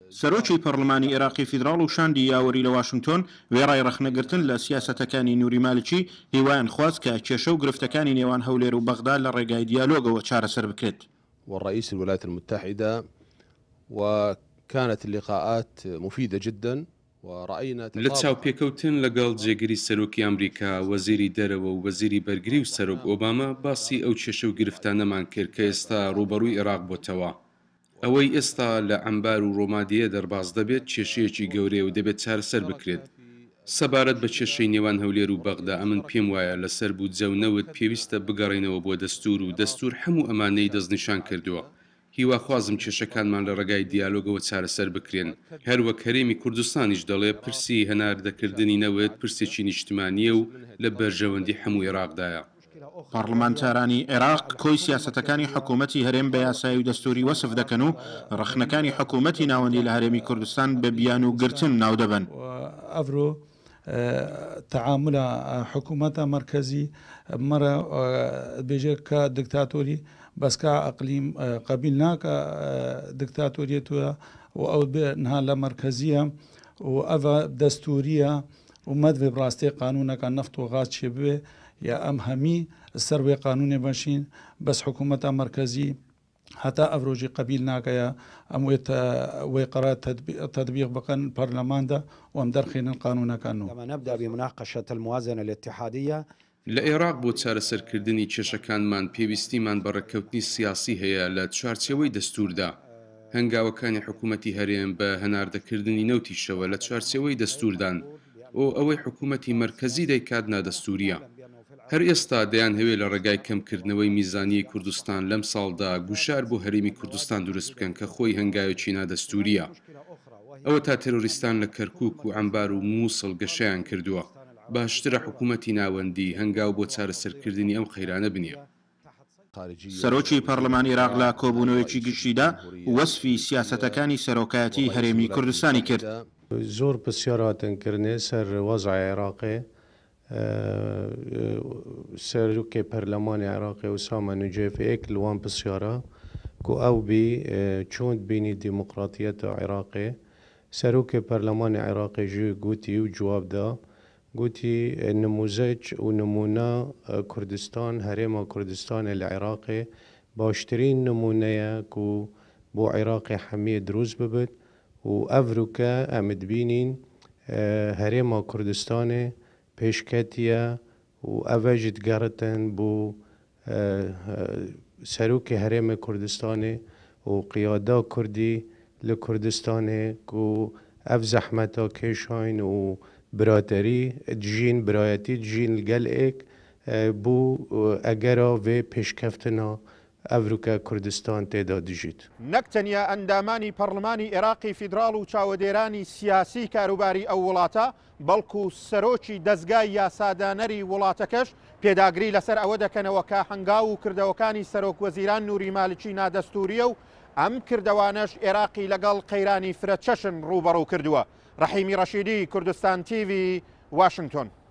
سەرۆکی پەرلەمانی عێراقی فیدراڵ و شاندی یاوەری لە واشنگتۆن وێڕای ڕەخنەگرتن لە سیاسەتەکانی نووری مالکی هیوایان خواست کە کێشە و گرفتەکانی نێوان هەولێر و بەغدا لە ڕێگای دیالۆگەوە چارەسەر بکرێت. والرئيس الولايات المتحدة وكانت اللقاءات مفيدة جدا ورأينا لە چاوپێکەوتن لەگەڵ جێگیری سەرۆکی ئەمریکا وەزیری دەرەوە و وەزیری بەرگری و سەرۆک ئۆباما باسی ئەو کێشە و گرفتانەمان کرد کە ئێستا ڕوبەڕووی عێراق بۆتەوە. ئەوەی ئێستا لە ئەمبار و ڕۆمادیە دەرباز دەبێت کێشەیەکی گەورەیە و دەبێت چارەسەر بکرێت. سەبارەت بە کێشەی نێوان هەولێر و بەغدا ئەمن پێم وایە لەسەر بوو جەونەوت پێویستە بگەڕێنەوە بۆ دەستور و دەستور هەموو ئەمانەی دەستنیشان کردووە. هیواخوازم کێشەکانمان لە ڕێگای دیالۆگەوە چارەسەر بکرێن. هەروەک هەرێمی کوردستانیش دەڵێ پرسی هەناردەکردنی نەوت پرسێکی نیشتمانیە و لە بەرژەوەندی هەموو عێراقدایە. پارلمانتارانی عێراق کۆی سیاسەتەکانی حکوومەتی هەرێم بە یاسایی و دەستوری وەسف دەکەن و ڕەخنەکانی حکوومەتی ناوەندی لە هەرێمی کوردستان بە بیان و گرتن ناو دەبن. ئەڤرۆ تعامل حکوومەتە مرکزی مرە بێژێت کە دکتاتۆری بەسکا ئەقلیم قبیل ناکە دکتاتۆریەتە و ئەو بێنها لە مرکزیە و ئەڤە دەستوریە و مەدوێ بڕاستی قانونەکە نەفت و غاز چێ بوێ یا ئەم هەمی سەروێ قانونێ بەشین بەس حکوومەتە مرکزی هەتا ئەڤڕۆژی قبیل ناکەیە ئەم وێ قەرار تەطبیق بکەن پەرلەماندا و ئەم دەرخێنن قانونەکانەوە. نبدأ بمناقشة الموازنة الاتحادية. لە عێراق بۆ چارەسەرکردنی کێشەکانمان پێویستیمان بە ڕێککەوتنی سیاسی هەیە لە چوارچێوەی دەستوردا. هەنگاوەکانی حکوومەتی هەرێم بە هەناردەکردنی نەوتیشەوە لە چوارچێوەی دەستوردان و ئەوەی حکوومەتی مرکزی دەیکات نادەستوریە. هەر ئێستا دەیان هەوێ لە ڕێگای کەمکردنەوەی میزانی کوردستان لەم ساڵدا گوشار بۆ هەرێمی کوردستان دروست بکەن کە خۆی هەنگاوێکی نادەستوریە. ئەوە تا تێرۆریستان لە کەرکووک و ئەمبار و مووسڵ گەشەیان کردووە. باشترە حکوومەتی ناوەندی هەنگاو بۆ چارەسەرکردنی ئەم خەیرانە بنیە. سەرۆکی پەرلەمانی عێراق لە کۆبوونەوەیەکی گشتیدا وەسفی سیاسەتەکانی سەرۆکایەتی هەرێمی کوردستانی کرد. زۆر پرسیاراتن کردنێ سەر وەزعی عێراقی سەرۆکی پەرلەمانی عێراقی وسامە نوجێفێک لەوان پرسیارە کو ئەو بی چۆن بینی دیموقراتیەتە عێراقی سەرۆکی پەرلەمانی عێراقی ژووی گوتی و جوابدا گوتی نموزەج و نمونە کوردستان هەرێمە کوردستانی لە عێراقی باشترین نمونەیە و بۆ عێراقی هەمیە دروست ببێت و ئەڤروکە ئەمە دبینین هەرێمە کوردستانی پێشکەتیە و ئەڤەژ دگەڕتن بۆ سەرۆکی هەرێمە کوردستانی و قیادا کوردی لە کوردستانی و ئەڤ زەحمەتە کێشاین و براتری جین برایەتی جین لەگەلێک بوو ئەگەرا وێ پێشکەفتنە ئەڤروکە کوردستان تێدا دژیت. نەک تەنیا ئەندامانی پەرلەمانی عێراقی فیدراڵ و چاوەدێرانی سیاسی کاروباری ئەو وڵاتە بەڵکو سەرۆکی دەستگای یاسادانەری وڵاتەکەش پێداگری لەسەر ئەوە دەکەنەوە کە هەنگاو و کردەوەکانی سەرۆک وەزیران نووری مالکی نادەستوریە و ئەم کردەوانەش عێراقی لەگەڵ قەیرانی فرە چەشن ڕوبەڕوو کردووە. ڕەحیمی ڕەشیدی، کوردستان تیڤی، واشنگتۆن.